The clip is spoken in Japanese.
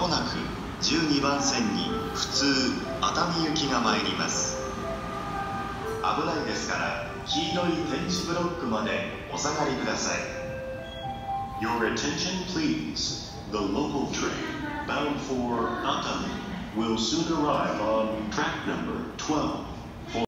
もなく12番線に普通熱海行きが参ります。危ないですから黄色い点字ブロックまでお下がりください。 Your attention please. The local train bound for Atami will soon arrive on track number 12.